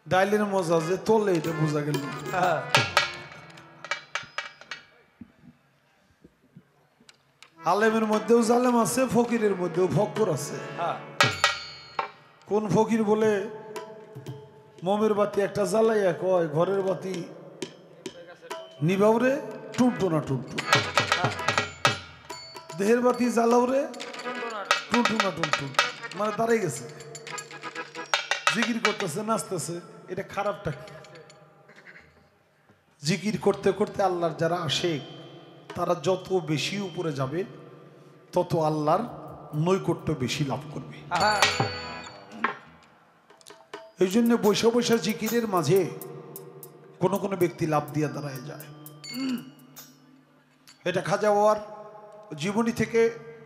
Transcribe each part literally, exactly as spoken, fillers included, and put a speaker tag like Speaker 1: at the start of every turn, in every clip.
Speaker 1: ডাইলের মজা যে তোলে এটা বোঝা গেল। আলেমের মধ্যেও জালেম আছে, ফকিরের মধ্যেও ফক্কর আছে। কোন ফকির বলে মোমের বাতি একটা জ্বালাইয়া কয় ঘরের বাতি নিবাউরে টুনটু না টুনটু, দেহের বাতি জ্বালাউরে টুনটু না টুনটু, মানে দাঁড়াই গেছে, জিকির করতেছে নাচতেছে। এটা খারাপটা কি? জিকির করতে করতে আল্লাহর যারা আসে তারা যত বেশি উপরে যাবে তত আল্লাহর নৈকট্য বেশি লাভ করবে। এই জন্য বৈশা বৈশা জিকিরের মাঝে কোনো কোনো ব্যক্তি লাভ দিয়ে দাঁড়ায় যায়। এটা খাজা বাবার জীবনী থেকে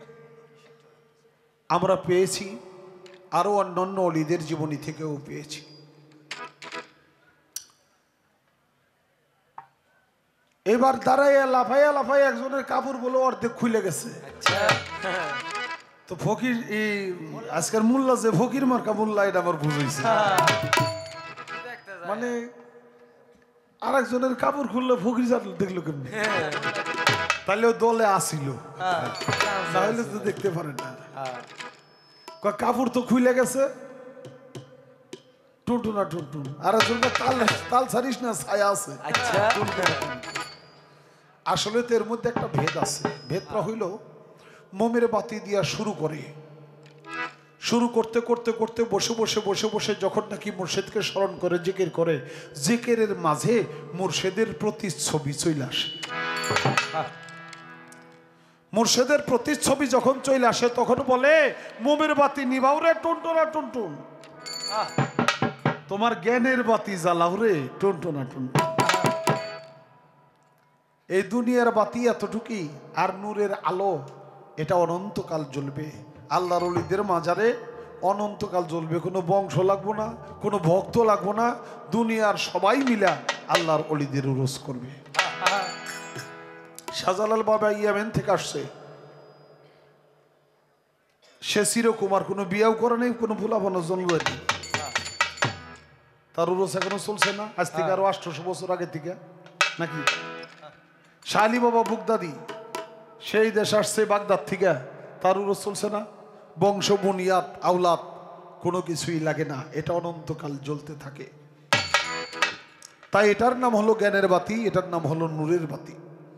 Speaker 1: আমরা পেয়েছি, আরো অন্যান্য অলিদের জীবনী থেকেও পেয়েছি। এবার দাঁড়াইয়া লাফাইয়া লাফাইয়া একজনের কাপড় বলে অর্ধেক খুলে গেছে। তো ফকির এই আজকের মোল্লা যে ফকির মার্কা মোল্লা, এটা আমার বুঝাইছে। মানে আর একজনের কাপড় খুললে ফকির জানলো দেখলো কেমনি, তাহলে ও দলে আসিল, তাহলে তো দেখতে পারে না। কাপড় তো খুলে গেছে, টুনটু না টুনটুন। আর একজনের তাল তাল ছাড়িস না, ছায়া আছে। আসলে তো এর মধ্যে একটা ভেদ আছে। ভেদটা হইল মোমের বাতি দিয়া শুরু করে, শুরু করতে করতে করতে বসে বসে বসে বসে যখন নাকি মুর্শিদকে স্মরণ করে জিকির করে, জিকিরের মাঝে মুর্শিদের প্রতিচ্ছবি চলে আসে। মুর্শিদের প্রতিচ্ছবি যখন চলে আসে তখন বলে মোমের বাতি নিভাও রে টুনটুনা টুনটুন, তোমার জ্ঞানের বাতি জ্বালাও রে টুনটুনা টুনটুন। এই দুনিয়ার বাতি এতটুকুই, আর নূরের আলো এটা অনন্তকাল জ্বলবে। আল্লাহর ওলিদের মাজারে অনন্তকাল জ্বলবে। কোনো বংশ লাগবো না, কোনো ভক্ত লাগবো না, দুনিয়ার সবাই মিলা আল্লাহর ওলিদের উরস করবে। শাহজালাল বাবা ইয়ামেন থেকে আসছে, সে চিরকুমার, কোনো বিয়েও করে নেই, কোনো ভুলাভানো জন্ম নেই, তার উরস এখনো চলছে না, আজ থেকে আরো আটশোশো বছর আগে থেকে নাকি। শাহ আলী বাবা বুগদাদি সেই দেশ আসছে বাগদাদ থেকে, তার উরস চলছে না। বংশ বুনিয়াদ আওলাদ কোনো কিছুই লাগে না, এটা অনন্তকাল জ্বলতে থাকে। তাই এটার নাম হলো জ্ঞানের বাতি, এটার নাম হলো নূরের বাতি।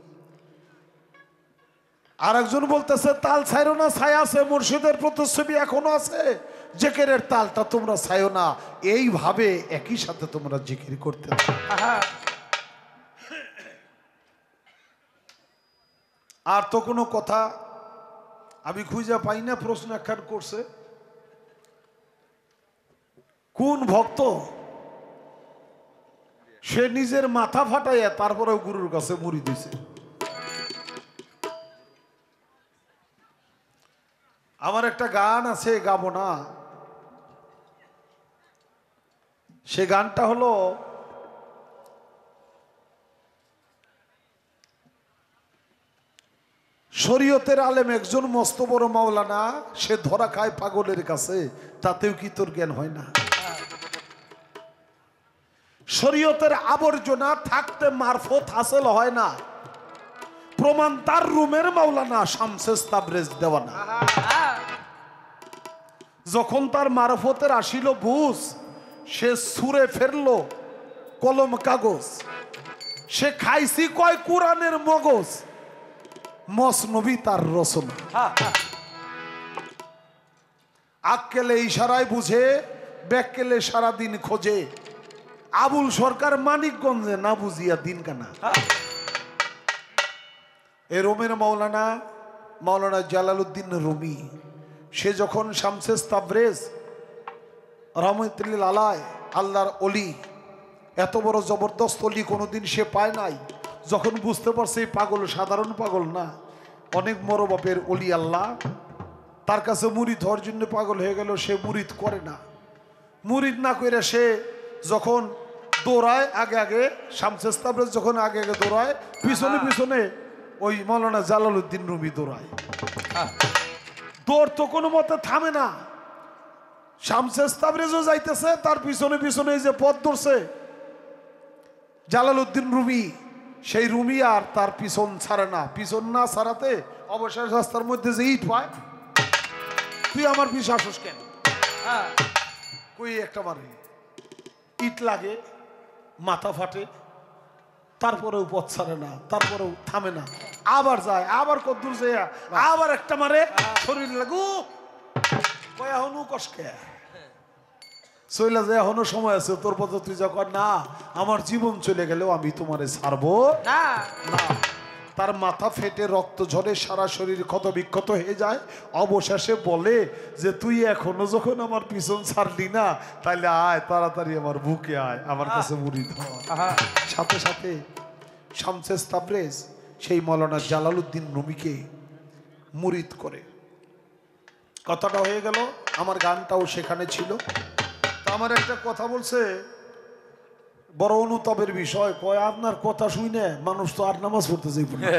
Speaker 1: আর একজন বলতেছে তাল ছাইরো না, ছায়া আছে, মুর্শিদের প্রতিচ্ছবি এখনো আছে, জিকিরের তালটা তোমরা ছাইও না। এইভাবে একই সাথে তোমরা জিকির করতে থাকো। আর তো কোনো কথা আমি খুঁজে পাই না। প্রশ্ন একখান করছে, কোন ভক্ত সে নিজের মাথা ফাটাইয়া তারপরেও গুরুর কাছে মুড়ি দিছে। আমার একটা গান আছে, গাবো না। সে গানটা হলো শরীয়তের আলেম একজন মস্ত বড় মাওলানা, সে ধরা খায় পাগলের কাছে, তাতেও কি তোর জ্ঞান হয় না? শরীয়তের আবর্জনা থাকতে মারফত হাসিল হয় না, প্রমাণ তার রুমের মাওলানা শামসেস তাবরেজ দেওয়ানা। যখন তার মারফতের আসিল বুঝ, সে সুরে ফেরলো কলম কাগজ, সে খাইছি কয় কুরআনের মগজ, মসনবী তার রচনা। আক্কেলে ইশারায় বুঝে, ব্যাক্কেলে সারাদিন খোঁজে, আবুল সরকার মানিকগঞ্জে না বুঝিয়া দিন কানা। এ রোমের মাওলানা মাওলানা জালালউদ্দিন রুমি, সে যখন শামসেস তাবরেজ রহমতুল্লাহ আলাইহি, আল্লাহর অলি, এত বড় জবরদস্ত অলি কোনোদিন সে পায় নাই। যখন বুঝতে পারছে এই পাগল সাধারণ পাগল না, অনেক বড় বাপের অলি আল্লাহ, তার কাছে মুরিদ হওয়ার জন্য পাগল হয়ে গেল। সে মুরিদ করে না, মুরিদ না করে সে যখন দৌড়ায় আগে আগে, শামসেস তাবরেজ যখন আগে আগে দৌড়ায়, পিছনে পিছনে ওই মাওলানা জালালউদ্দিন রুমি দৌড়ায়। দৌড় তো কোনো মতে থামে না, শামসেস তাবরেজও যাইতেছে, তার পিছনে পিছনে যে পথ ধরছে জালালউদ্দিন রুমি, সেই রুমি আর তার পিছন ছাড়ে না। পিছন না ছাড়াতে অবশেষ রাস্তার মধ্যে যে ইট পায়, তুই আমার পিছু আসস কেন, কই একটা মারে ইট লাগে, মাথা ফাটে, তারপরেও পথ ছাড়ে না, তারপরেও থামে না, আবার যায়, আবার কদ্দুর যায়, আবার একটা মারে, শরীর লাগু কয় এখনো কষ্টে চলে যায়, এখনো সময় আছে তোর পথে, তুই যখন না আমার জীবন চলে গেলেও আমি তোমারে ছাড়বো না। তার মাথা ফেটে রক্ত ঝরে, সারা শরীর ক্ষত বিক্ষত হয়ে যায়, অবশেষে বলে যে তুই এখনো যখন আমার পিছন ছাড়লি না, তাইলে আয় তাড়াতাড়ি আমার বুকে আয়, আমার কাছে মুরিদ হ। সাথে সাথে শামসেস তাবরেজ সেই মৌলানা জালালউদ্দিন রুমিকে মুরিদ করে। কথাটা হয়ে গেল, আমার গানটাও সেখানে ছিল। আমার একটা কথা বলছে, বড় অনুতাপের বিষয়, কয় আপনার কথা শুনে মানুষ তো আর নামাজ পড়তে যাইব না,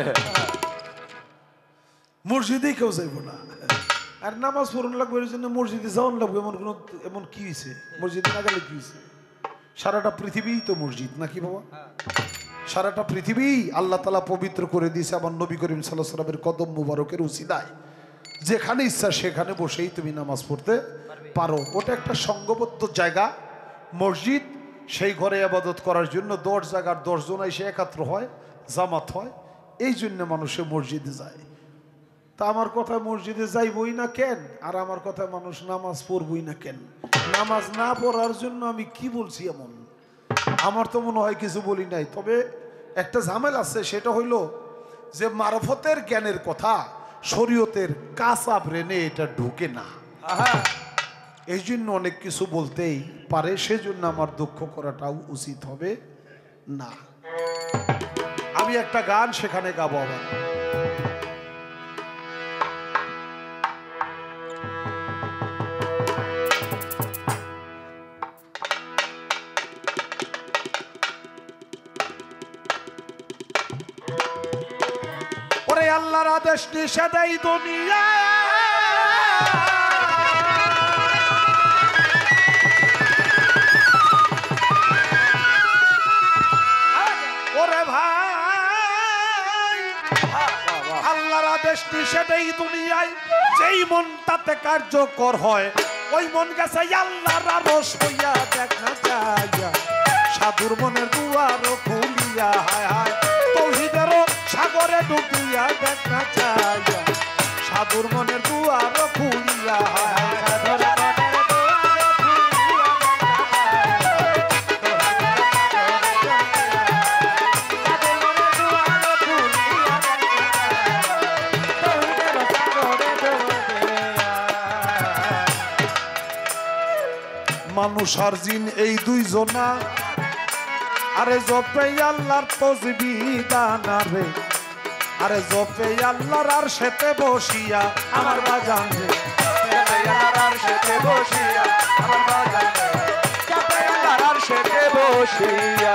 Speaker 1: মসজিদে কেউ যাইব না, আর নামাজ পড়ুন লাগবে এর জন্য মসজিদে যাওয়ান লাগবে, এমন কোন এমন কি হয়েছে, মসজিদে না গেলে কি হয়েছে? সারাটা পৃথিবী তো মসজিদ নাকি বাবা, সারাটা পৃথিবী আল্লাহ তাআলা পবিত্র করে দিয়েছে আমার নবী করিম সাল্লাল্লাহু আলাইহি ওয়াসাল্লামের কদম মুবারকের উসিলায়। যেখানে ইচ্ছা সেখানে বসেই তুমি নামাজ পড়তে পারো। ওটা একটা সংঘবদ্ধ জায়গা, মসজিদ। সেই ঘরে ইবাদত করার জন্য দশ জায়গার দশ জন এসে একাত্র হয়, জামাত হয়, এই জন্য মানুষে মসজিদে যায়। তা আমার কথা মসজিদে যাইবই না কেন, আর আমার কথা মানুষ নামাজ পড়বই না কেন? নামাজ না পড়ার জন্য আমি কি বলছি এমন? আমার তো মনে হয় কিছু বলি নাই, তবে একটা ঝামেলা আছে, সেটা হইল যে মারফতের জ্ঞানের কথা শরীয়তের কাঁচা ব্রেনে এটা ঢুকে না, এই জন্য অনেক কিছু বলতেই পারে, সেজন্য আমার দুঃখ করাটাও উচিত হবে না। আমি একটা গান সেখানে গাবো আবার। ওরে আল্লাহর আদেশ নিষেধেই দুনিয়া, ওরে ভাই আল্লাহর আদেশ নিষেধেই দুনিয়ায়, যেই মন তাতে কার্যকর হয়, ওই মন গেছে আল্লাহর আরশ হইয়া, দেখ না যাইয়া সাধুর মনের দুয়ার খুলিয়া, হায় হায় তৌহিদেরও সাগরে ডুবিয়া, দেখ না যাইয়া সাধুর মনের দুয়ার খুলিয়া, হায় হায় সাধুর মনের দুয়ার খুলিয়া। মানুষ আর জিন এই দুইজনা, আরে জপে আল্লাহর তসবিহ দানা রে, আরে জপে আল্লাহর আরশেতে বসিয়া আমার বাজান রে, জপে আল্লাহর আরশেতে বসিয়া আমার বাজান রে, জপে আল্লাহর আরশেতে বসিয়া।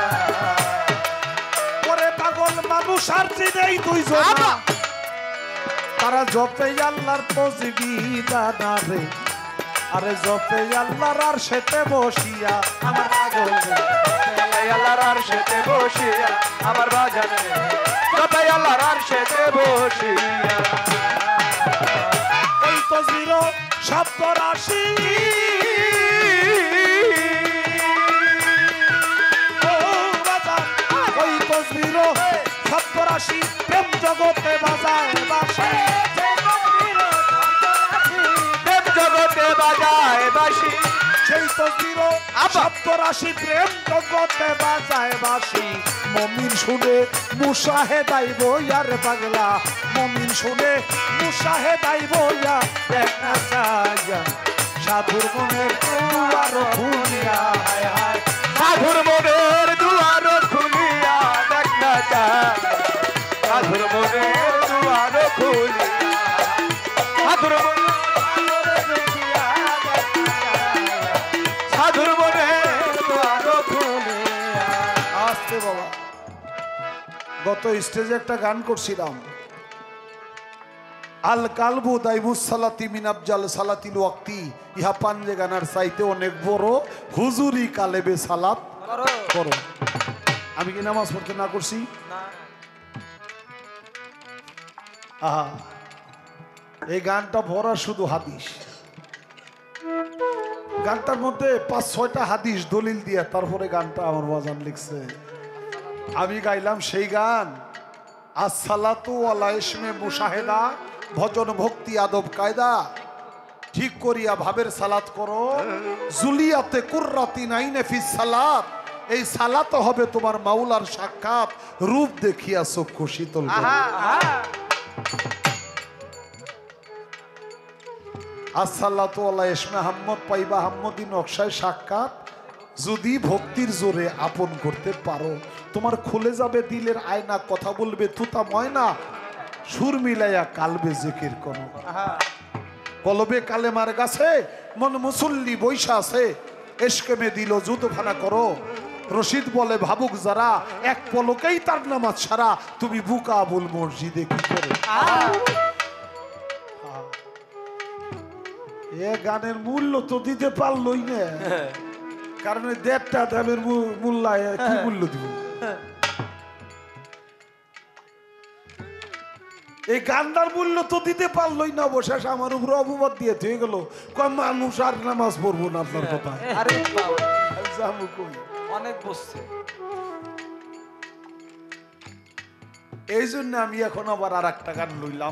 Speaker 1: ওরে পাগল মানুষ আর জিন এই দুইজনা, তারা জপে আল্লাহর তসবিহ দানা রে, আরে জপে আল্লাহর আরশেতে বসিয়া আমার পাগল রে, জপে আল্লাহর আরশেতে বসিয়া আমার বাজান রে, জপে আল্লাহর আরশেতে বসিয়া। ওই তসবিহ শব্দ রাশি, ও বাজান ওই তসবিহ শব্দ রাশি, প্রেম জগতে বাজায় বাঁশি, জগতে বাজায় বাঁশি, সেই তসবিহ শব্দ রাশি, প্রেম জগতে বাজায় বাঁশি। মুমিন শুনে মুশাহেদাই বইয়া রে পাগলা, মুমিন শুনে মুশাহেদাই বইয়া, দেখ না যাইয়া সাধুর মনের দুয়ার খুলিয়া, হায় হায় সাধুর মনের দুয়ার খুলিয়া, দেখ না যাইয়া সাধুর মনের দুয়ার খুলিয়া, সাধুর বাবা। গত স্টেজে একটা গান করছিলাম, আল কালবু দাইমুস সালাতি মিন আফজাল সালাতিল ওয়াক্তি, ইহা পাঞ্জে গানার চাইতে অনেক বড় হুজুরি কালেবে সালাত করো। আমি কি নামাজ পড়তে না করছি? আহা, এই গানটা ভরা শুধু হাদিস। গানটার মধ্যে পাঁচ ছয়টা হাদিস দলিল দিয়ে তারপরে গানটা আমার বাজান লিখছে। আমি গাইলাম সেই গান, আসসালাতু আলা ইসমে মুশাহেদা, ভজন ভক্তি আদব কায়দা, ঠিক করিয়া ভাবের সালাত করো, জুলিয়াতে কুররাতি নাইনে ফিস সালাত, এই সালাত হবে তোমার মাওলার সাক্ষাৎ, রূপ দেখিয়া চক্ষু শীতল করে। আসসালাতু আলা ইসমে হাম্মদ পাইবা হাম্মদি নকশায় সাক্ষাৎ, যদি ভক্তির জোরে আপন করতে পারো, তোমার খুলে যাবে দিলের আয়না, কথা বলবে তুতা ময়না, সুর মিলাইয়া কালবে জিকির করো। কলবে কালেমার গাছে মন মুসল্লি বৈশা আছে, এশকে মে দিল জুতো ফানা করো। রশিদ বলে ভাবুক যারা, এক পলকেই তার নামাজ সারা, তুমি বুকা আবুল মসজিদে কি করো। এ গানের মূল্য তো দিতে পারলই না, কারণ দেড়টা দামের মূল্য কি মূল্য দিব। এই গান্ডার মূল্য তো দিতে পারলই না, অবশেষ আমার উপরে অপবাদ দিয়ে হয়ে গেল, কয় মানুষ আর নামাজ পড়বো না আপনার কথা।
Speaker 2: অনেক বসছে,
Speaker 1: এই জন্য আমি এখন আবার আর একটা গান লইলাম।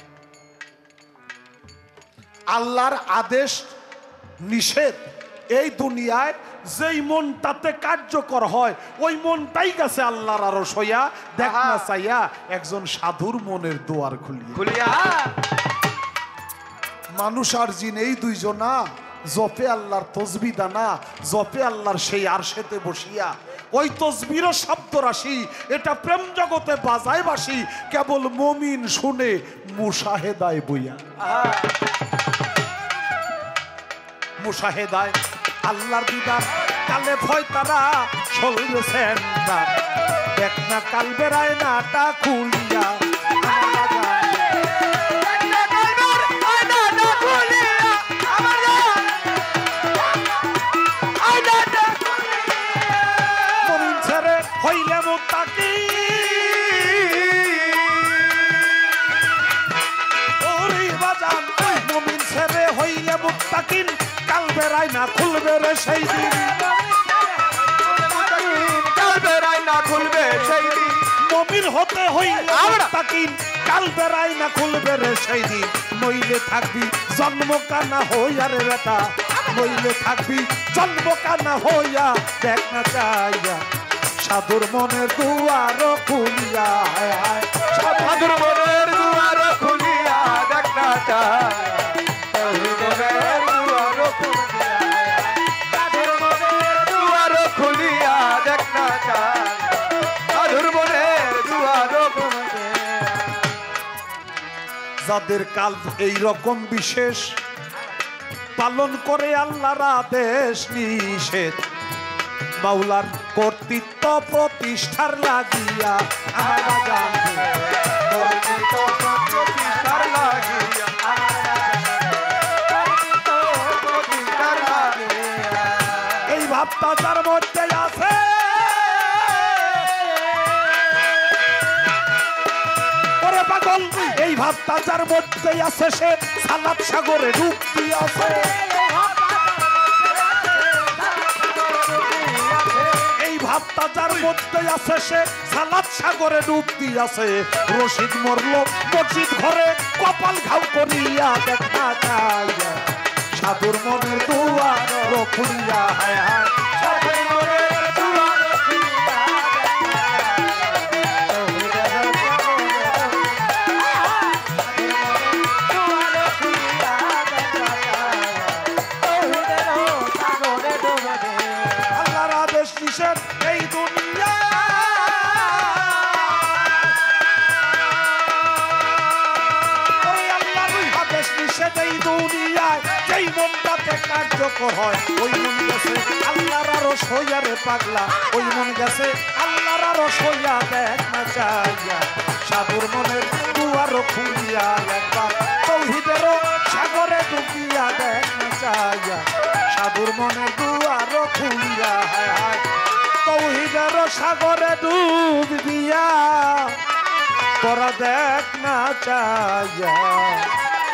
Speaker 1: আল্লাহর আদেশ নিষেধ এই দুনিয়ায় যেই মনটাতে কার্যকর হয়, ওই মনটাই গেছে আল্লাহর আরশ হইয়া, দেখ না চাইয়া একজন সাধুর মনের দুয়ার খুলিয়া
Speaker 2: খুলিয়া।
Speaker 1: মানুষ আর জিন এই দুইজনা জপে আল্লাহর তসবি দানা, জপে আল্লাহর সেই আরশেতে বসিয়া, ওই তসবির শব্দ রাশি, এটা প্রেম জগতে বাজায় বাসি, কেবল মুমিন শুনে মুশাহেদায় বইয়া। মুশাহেদায় আল্লাহর দিদার, কালে ভয় তারা চলছেন না, দেখ না কাল বেড়ায় নাটা খুলিয়া। মমিন ছেড়ে হইলে মুত্তাকি, ওরে বাজান মমিন ছেড়ে হইলে মুত্তাকিন, কাল বেড়ায় না খুলবে রে সেই দিন,
Speaker 2: কাল বেড়ায় না খুলবে সেই দিন।
Speaker 1: মমিন হতে হইলে মুত্তাকিন, কাল বেড়ায় না খুলবে রে সেই দিন, নইলে থাকবি জন্ম কানা হইয়া রে বেটা, নইলে থাকবি জন্ম কানা হইয়া, দেখ না চাইয়া সাধুর মনের দুয়ার খুলিয়া।
Speaker 2: সাধুর মনের দুয়ার খুলিয়া, দেখ না
Speaker 1: যাদের কাল এই রকম বিশেষ, পালন করে আল্লাহর আদেশ নিষেধ, মাওলার কর্তৃত্ব প্রতিষ্ঠার লাগিয়া, এই ভাবটা তার মধ্যে আছে, ওরে পাগল এই ভাবটা যার মধ্যে আছে, সে সালাত সাগরে ডুব দিয়াছে। এই ভাবটা যার মধ্যে আছে, সে সালাত সাগরে ডুব দিয়াছে। রশিদ মরল মসজিদ ঘরে কপাল ঘাউ করিয়া, দেখা যায় সাধুর মনের দুয়ার খুলিয়া। হায় হায় সাধুর মনের দুয়ার খুলিয়া, আল্লাহর আদেশ নিষেধ এই দুনিয়া, ওই আল্লাহর আদেশ নিষেধ এই দুনিয়ায়, যেই মনটাতে কার্যকর হয়, ওই মন গেছে আল্লাহর আরশ হইয়া রে পাগলা, ওই মন গেছে আল্লাহ আর রসইয়া দেখ না চাইয়া সাধুর মনের দুয়ার খুলিয়া একবার তৌহিদের সাগরে ডুবিয়া দেখ না চাইয়া সাধুর মনের দুয়ার খুলিয়া হায় হায় তৌহিদের সাগরে ডুব দিয়া তোরা দেখ না চাইয়া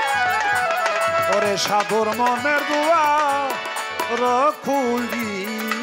Speaker 1: ওরে সাধুর মনের দুয়ার খুলিয়া